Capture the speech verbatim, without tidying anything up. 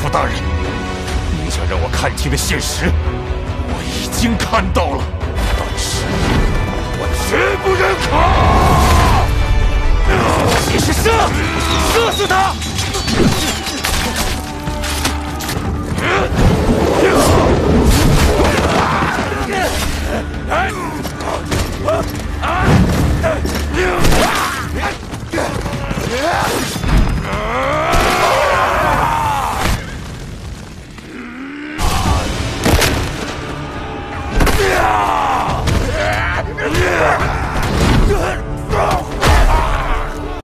府大人，你想让我看清的现实，我已经看到了，但是我绝不认可！你是射，射死他！ 啊！